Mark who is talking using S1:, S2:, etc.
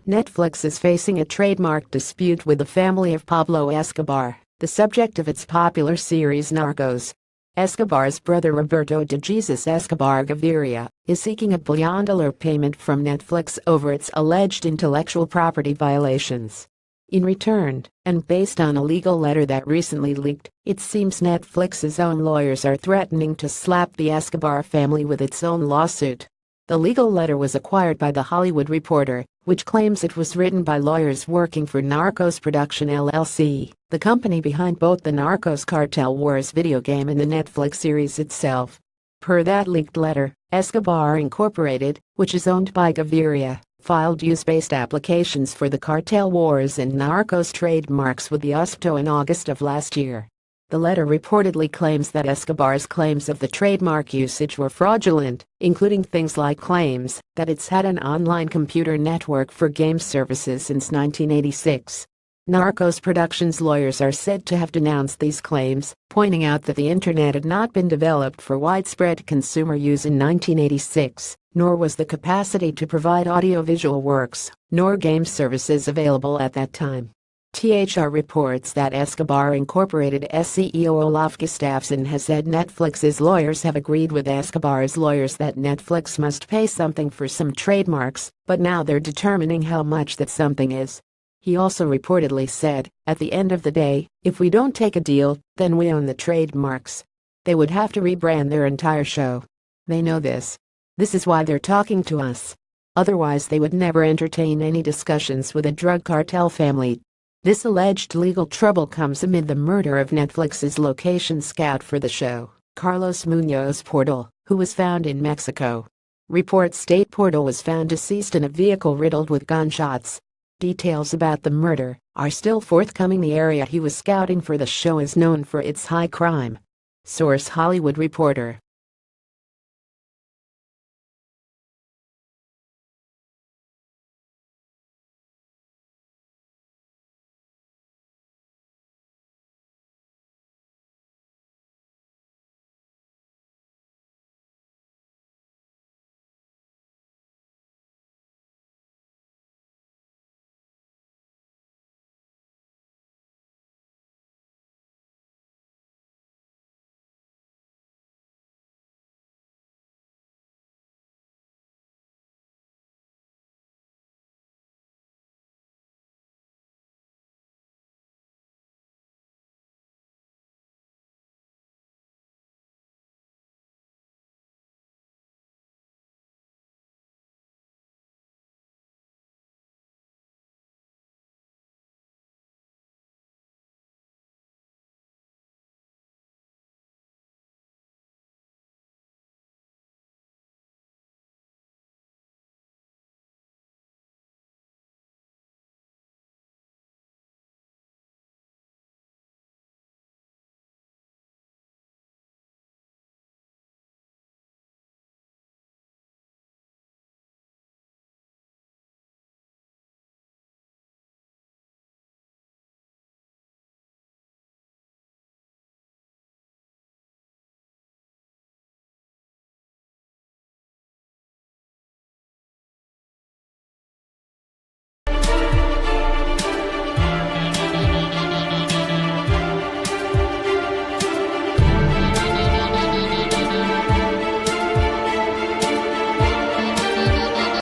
S1: Netflix is facing a trademark dispute with the family of Pablo Escobar, the subject of its popular series Narcos. Escobar's brother Roberto de Jesus Escobar Gaviria is seeking $1 billion payment from Netflix over its alleged intellectual property violations. In return, and based on a legal letter that recently leaked, it seems Netflix's own lawyers are threatening to slap the Escobar family with its own lawsuit. The legal letter was acquired by The Hollywood Reporter, which claims it was written by lawyers working for Narcos Production LLC, the company behind both the Narcos Cartel Wars video game and the Netflix series itself. Per that leaked letter, Escobar Incorporated, which is owned by Gaviria, filed use-based applications for the Cartel Wars and Narcos trademarks with the USPTO in August of last year. The letter reportedly claims that Escobar's claims of the trademark usage were fraudulent, including things like claims that it's had an online computer network for game services since 1986. Narcos Productions lawyers are said to have denounced these claims, pointing out that the internet had not been developed for widespread consumer use in 1986, nor was the capacity to provide audiovisual works, nor game services available at that time. THR reports that Escobar Incorporated CEO Olaf Gustafsson has said Netflix's lawyers have agreed with Escobar's lawyers that Netflix must pay something for some trademarks, but now they're determining how much that something is. He also reportedly said, "At the end of the day, if we don't take a deal, then we own the trademarks. They would have to rebrand their entire show. They know this. This is why they're talking to us. Otherwise they would never entertain any discussions with a drug cartel family." This alleged legal trouble comes amid the murder of Netflix's location scout for the show, Carlos Munoz Portal, who was found in Mexico. Reports state Portal was found deceased in a vehicle riddled with gunshots. Details about the murder are still forthcoming. The area he was scouting for the show is known for its high crime. Source: Hollywood Reporter.